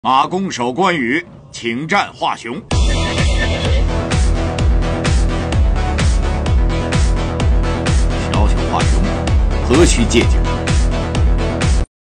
马弓手关羽请战华雄。小小华雄，何须借酒？